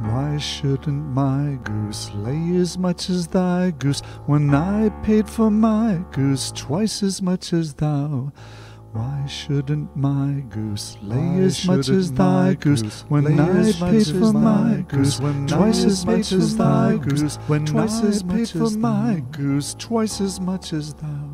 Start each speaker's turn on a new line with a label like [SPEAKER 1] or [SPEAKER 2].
[SPEAKER 1] Why shouldn't my goose lay as much as thy goose, when I paid for my goose twice as much as thou? Why shouldn't my goose lay as much as thy goose, when I paid for my goose twice as much as thy goose, when I paid for my goose twice as much as thou?